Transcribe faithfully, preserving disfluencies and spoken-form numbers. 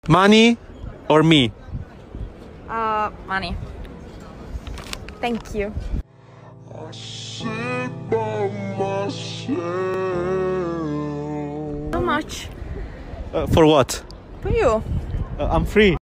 Money or me? Uh, money. Thank you. I sit by myself. How much? Uh, for what? For you. Uh, I'm free.